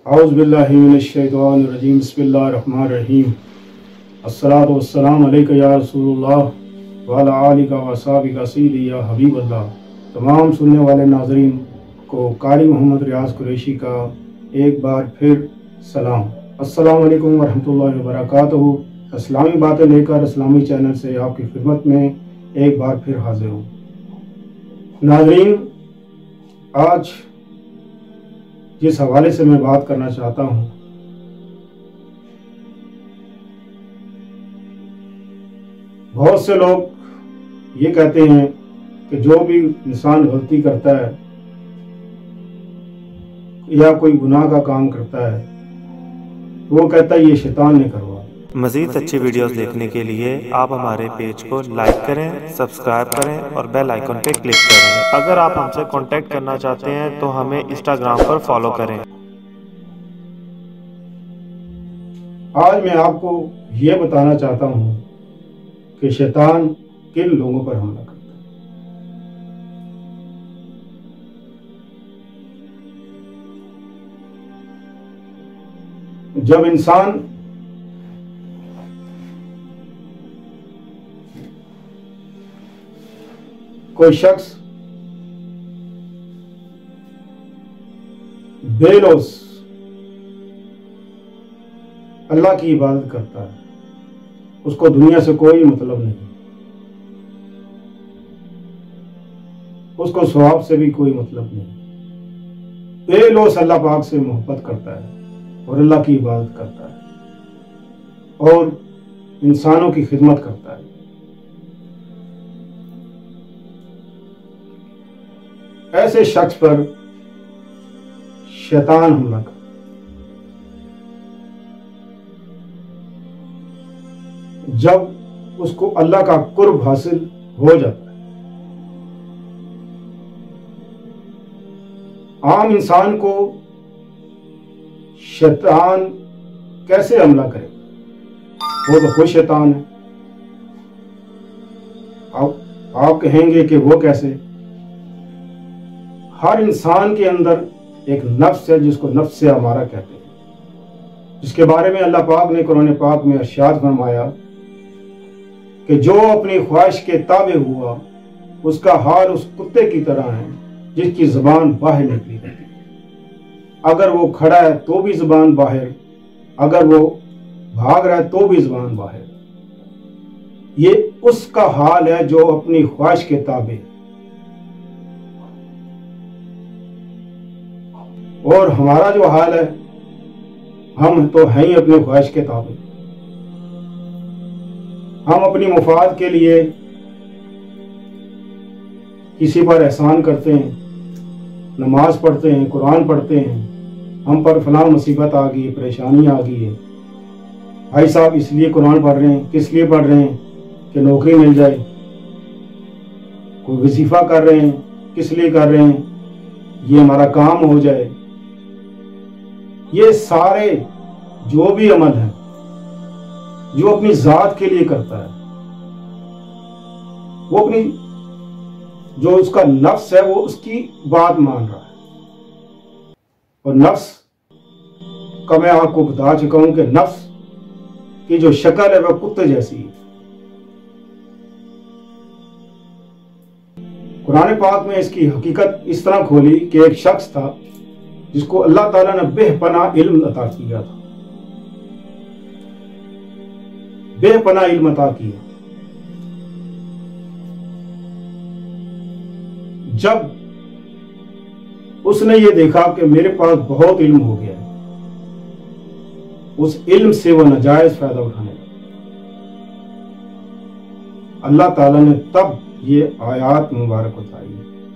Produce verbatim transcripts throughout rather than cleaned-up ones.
औज़ु बिल्लाहि मिनश्शैतानिर्रजीम बिस्मिल्लाहिर्रहमानिर्रहीम अस्सलातु वस्सलामु अलैका या रसूलुल्लाह व अला आलिका व अस्हाबिका सय्यदी या हबीबल्लाह। तमाम सुनने वाले नाज़रीन को कारी मोहम्मद रियाज कुरैशी का एक बार फिर सलाम। अस्सलामु अलैकुम व रहमतुल्लाहि व बरकातहू। इस्लामी बातें लेकर इस्लामी चैनल से आपकी खिदमत में एक बार फिर हाजिर हूँ। नाज़रीन, आज जिस हवाले से मैं बात करना चाहता हूँ, बहुत से लोग ये कहते हैं कि जो भी इंसान गलती करता है या कोई गुनाह का काम करता है तो वो कहता है ये शैतान ने करवा। मज़ीद अच्छी वीडियोस देखने के लिए आप हमारे पेज को लाइक करें, सब्सक्राइब करें और बेल आइकन पे क्लिक करें। अगर आप हमसे कांटेक्ट करना चाहते हैं तो हमें इंस्टाग्राम पर फॉलो करें। आज मैं आपको ये बताना चाहता हूँ कि शैतान किन लोगों पर हमला करता है। जब इंसान कोई शख्स बेलौस अल्लाह की इबादत करता है, उसको दुनिया से कोई मतलब नहीं, उसको सवाब से भी कोई मतलब नहीं, बेलौस अल्लाह पाक से मोहब्बत करता है और अल्लाह की इबादत करता है और इंसानों की खिदमत करता है। ऐसे शख्स पर शैतान हमला कर जब उसको अल्लाह का कुर्ब हासिल हो जाता है, आम इंसान को शैतान कैसे हमला करे? वो तो खुद शैतान है। आप आप कहेंगे कि वो कैसे? हर इंसान के अंदर एक नफ्स है जिसको नफ्स से हमारा कहते हैं, जिसके बारे में अल्लाह पाक ने कुरान पाक में इरशाद फरमाया कि जो अपनी ख्वाहिश के ताबे हुआ उसका हाल उस कुत्ते की तरह है जिसकी जुबान बाहर निकली रहती है। अगर वो खड़ा है तो भी जुबान बाहर, अगर वो भाग रहा है तो भी जुबान बाहर। ये उसका हाल है जो अपनी ख्वाहिश के ताबे। और हमारा जो हाल है, हम तो हैं ही अपने ख्वाहिश के ताबे। हम अपनी मुफाद के लिए किसी पर एहसान करते हैं, नमाज पढ़ते हैं, कुरान पढ़ते हैं, हम पर फलां मुसीबत आ गई, परेशानी आ गई है, भाई साहब इसलिए कुरान पढ़ रहे हैं, किस लिए पढ़ रहे हैं कि नौकरी मिल जाए, कोई वजीफा कर रहे हैं, किस लिए कर रहे हैं, ये हमारा काम हो जाए। ये सारे जो भी अमल हैं जो अपनी जात के लिए करता है, वो अपनी जो उसका नफ्स है वो उसकी बात मान रहा है। और नफ्स का मैं आपको बता चुका हूं कि नफ्स की जो शक्ल है वह कुत्ते जैसी है। कुरान पाक में इसकी हकीकत इस तरह खोली कि एक शख्स था जिसको अल्लाह ताला ने बेपनाह इल्म अता किया था, बेपनाह इल्म अता किया। जब उसने ये देखा कि मेरे पास बहुत इल्म हो गया है, उस इल्म से वो नाजायज फायदा उठाने लगा। अल्लाह ताला ने तब ये आयात मुबारक उतारी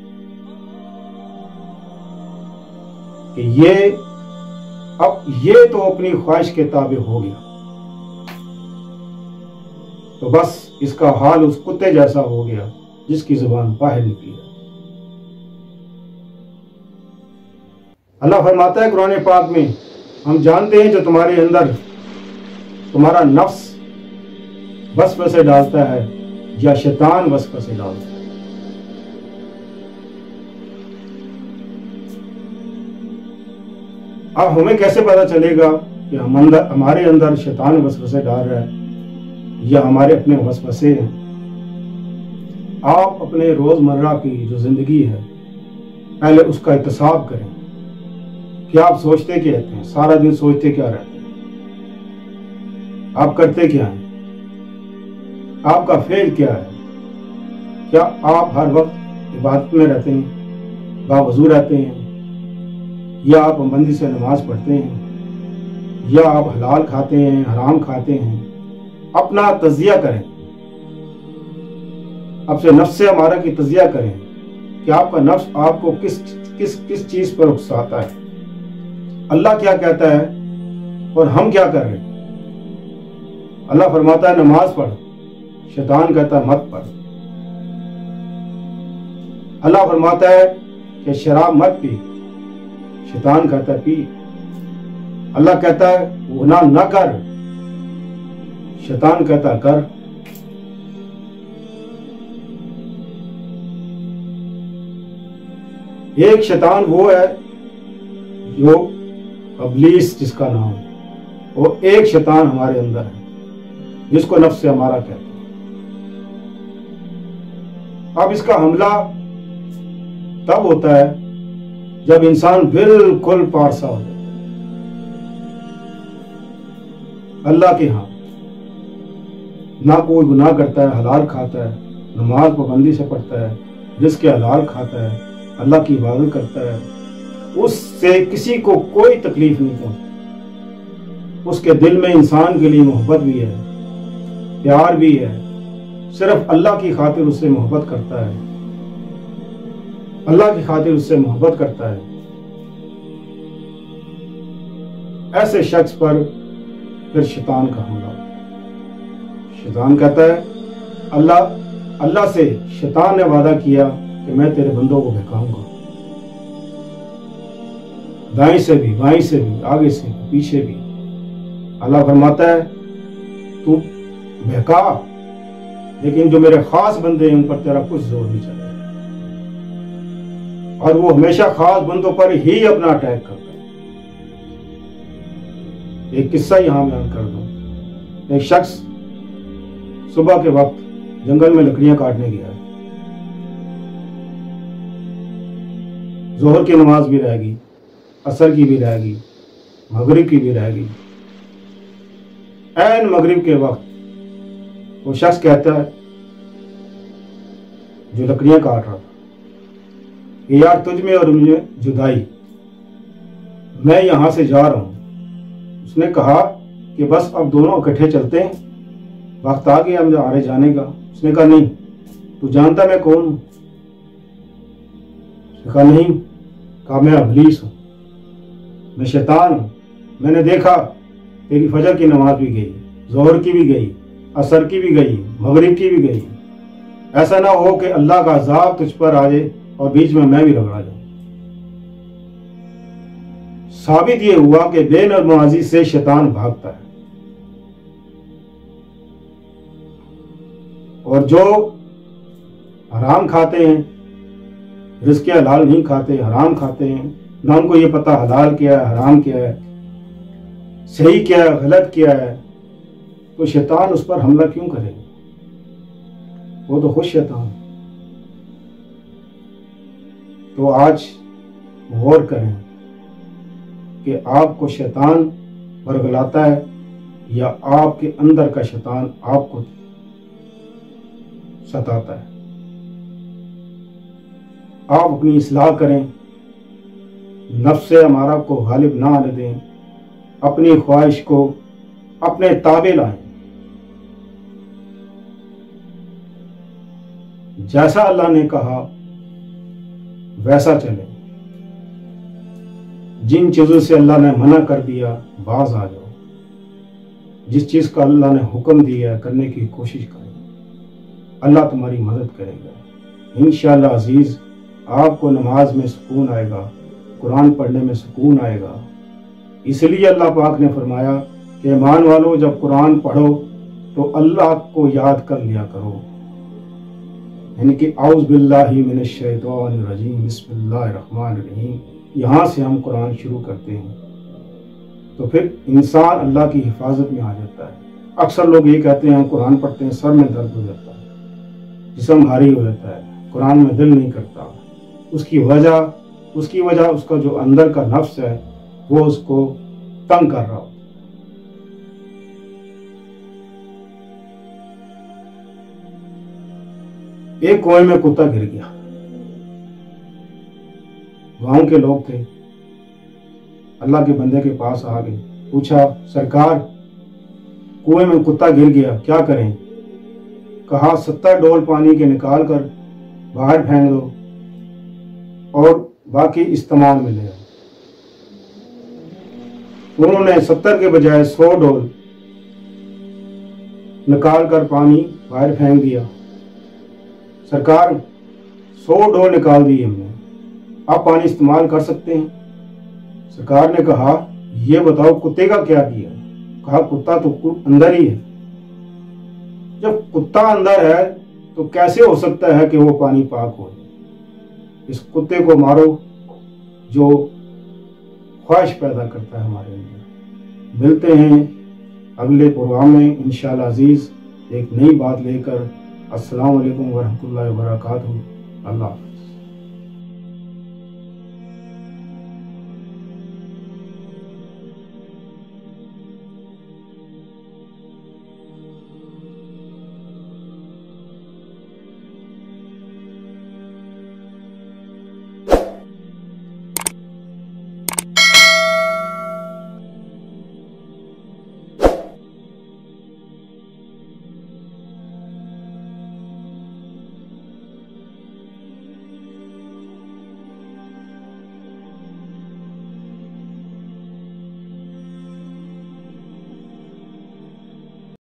कि ये अब ये तो अपनी ख्वाहिश के ताबे हो गया, तो बस इसका हाल उस कुत्ते जैसा हो गया जिसकी जुबान बाहर निकली है। अल्लाह फरमाता है कुरान पाक में, हम जानते हैं जो तुम्हारे अंदर तुम्हारा नफ्स वसवसे डालता है या शैतान वसवसे डालता है। अब हमें कैसे पता चलेगा कि हम अंदर हमारे अंदर शैतान वसवसे डाल रहा है या हमारे अपने वसवसे हैं? आप अपने रोजमर्रा की जो जिंदगी है पहले उसका एहतसाब करें कि आप सोचते क्या रहते हैं, सारा दिन सोचते क्या रहते हैं, आप करते क्या हैं, आपका फेल क्या है। क्या आप हर वक्त इबादत में रहते हैं, बावजू रहते हैं, या आप पाबंदी से नमाज पढ़ते हैं, या आप हलाल खाते हैं, हराम खाते हैं? अपना तजिया करें, अपने नफ्स से हमारा की तजिया करें कि आपका नफ्स आपको किस किस किस चीज पर उकसाता है, अल्लाह क्या कहता है और हम क्या कर रहे हैं। अल्लाह फरमाता है नमाज पढ़, शैतान कहता है मत पढ़। अल्लाह फरमाता है कि शराब मत पी, शैतान कहता है पी। अल्लाह कहता है गुनाह न कर, शैतान कहता है कर। एक शैतान वो है जो इब्लीस जिसका नाम है, वो एक शैतान हमारे अंदर है जिसको नफ्स से हमारा कहते हैं। अब इसका हमला तब होता है जब इंसान बिल्कुल पारसा हो जाए अल्लाह के यहाँ, ना कोई गुनाह करता है, हलाल खाता है, नमाज पाबंदी से पढ़ता है, रिज़्क़ हलाल खाता है, अल्लाह की इबादत करता है, उससे किसी को कोई तकलीफ नहीं पहुंचती। उसके दिल में इंसान के लिए मोहब्बत भी है, प्यार भी है, सिर्फ अल्लाह की खातिर उससे मोहब्बत करता है, अल्लाह की खातिर उससे मोहब्बत करता है। ऐसे शख्स पर फिर शैतान का हमला होता है। शैतान कहता है अल्लाह अल्लाह से शैतान ने वादा किया कि मैं तेरे बंदों को बहकाऊंगा, दाएं से भी, बाएं से भी, आगे से भी, पीछे भी। अल्लाह फरमाता है तू बहका, लेकिन जो मेरे खास बंदे हैं उन पर तेरा कुछ जोर नहीं चलेगा। और वो हमेशा खास बंदों पर ही अपना अटैक करता है। एक किस्सा यहां बयान कर दूं। एक शख्स सुबह के वक्त जंगल में लकड़ियां काटने गया, जोहर की नमाज भी रहेगी, असर की भी रहेगी, मगरिब की भी रहेगी। ऐन मगरिब के वक्त वो शख्स कहता है जो लकड़ियां काट रहा था कि यार तुझ में और मुझे जुदाई, मैं यहां से जा रहा हूं। उसने कहा कि बस अब दोनों इकट्ठे चलते हैं, वक्त आ गया हमारे जाने का। उसने कहा नहीं, तू जानता मैं कौन हूं? उसने कहा नहीं। कहा मैं इब्लीस हूं, मैं शैतान हूं। मैंने देखा तेरी फजर की नमाज भी गई, जोहर की भी गई, असर की भी गई, मगरिब की भी गई। ऐसा ना हो कि अल्लाह का अज़ाब तुझ पर आ जाए और बीच में मैं भी रगड़ा जाऊं। साबित ये हुआ कि बेनमाजी से शैतान भागता है, और जो हराम खाते हैं, रिज़्क़ हलाल नहीं खाते, हराम खाते हैं, ना उनको ये पता हलाल क्या है, हराम क्या है, सही क्या है, गलत क्या है, तो शैतान उस पर हमला क्यों करेगा? वो तो खुद शैतान। तो आज गौर करें कि आपको शैतान बरगलाता है या आपके अंदर का शैतान आपको सताता है। आप अपनी इस्लाह करें, नफ्स से हमारा को गालिब ना आने दें, अपनी ख्वाहिश को अपने ताबे लाएं। जैसा अल्लाह ने कहा वैसा चलें। जिन चीजों से अल्लाह ने मना कर दिया बाज आ जाओ। जिस चीज का अल्लाह ने हुक्म दिया करने की कोशिश करें, अल्लाह तुम्हारी मदद करेगा इंशाअल्लाह अजीज। आपको नमाज में सुकून आएगा, कुरान पढ़ने में सुकून आएगा। इसलिए अल्लाह पाक ने फरमाया कि ईमान वालों जब कुरान पढ़ो तो अल्लाह को याद कर लिया करो, यानी कि औज़ बिल्लाहि मिनश शैतानिर रजीम बिस्मिल्लाहिर रहमानिर रहीम। यहाँ से हम कुरान शुरू करते हैं। تو پھر انسان اللہ کی حفاظت میں آ جاتا ہے۔ اکثر لوگ یہ کہتے ہیں قرآن پڑھتے ہیں سر میں درد ہو جاتا ہے، جسم بھاری ہو جاتا ہے، قرآن میں دل نہیں کرتا۔ اس کی وجہ اس کی وجہ اس کا جو اندر کا نفس ہے وہ اس کو تنگ کر رہا ہو۔ ایک کنویں میں کتا گر گیا، گاؤں کے لوگ تھے، اللہ کے بندے کے پاس آ گئے، پوچھا سرکار کنویں میں کتا گر گیا کیا کریں؟ کہا ستر ڈول پانی کے نکال کر باہر پھینک دو اور باقی استعمال میں لے آؤ۔ انہوں نے ستر کے بجائے سو ڈول نکال کر پانی باہر پھینک دیا۔ سرکار سو ڈول نکال دی ہم نے، آپ پانی استعمال کر سکتے ہیں؟ سرکار نے کہا یہ بتاؤ کتے کا کیا کیا؟ کہا کتا تو اندر ہی ہے۔ جب کتا اندر ہے تو کیسے ہو سکتا ہے کہ وہ پانی پاک ہو؟ اس کتے کو مارو جو خواہش پیدا کرتا ہے ہمارے اندر۔ ملتے ہیں اگلے پروگرام میں انشاءاللہ عزیز ایک نئی بات لے کر۔ السلام علیکم ورحمۃ اللہ وبرکاتہ۔ اللہ